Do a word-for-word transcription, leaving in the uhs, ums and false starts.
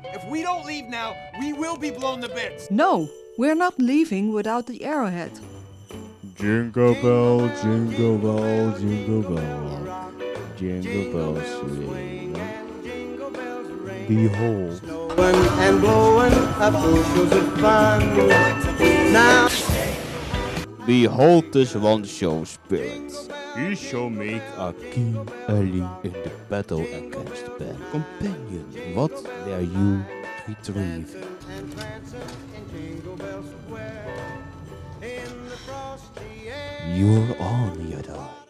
If we don't leave now, we will be blown to bits. No, we're not leaving without the arrowhead. Jingle bell, jingle bell, jingle bell, jingle bells swing. Behold. Snowing and blowing up bushels of fun. Now, Behold this one show spirit. He shall make a keen ally in the battle against the bad companion. What dare you retrieve? and prancing in Jingle Bell Square in the frosty air. You're on, Jedi.